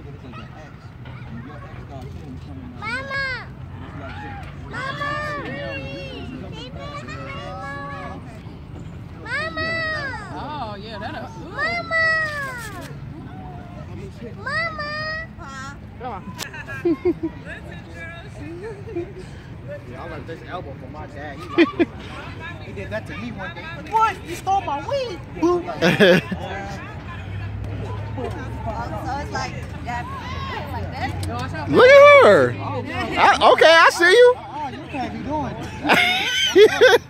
Mama! Mama! Mama! Oh, yeah, that'll. Mama! Mama! Come on. Yeah, I like this elbow from my dad. He did that to me one day. What? You stole my weed? So it's like that. Like that? Look at her. Okay, I see you. Oh, you can't be doing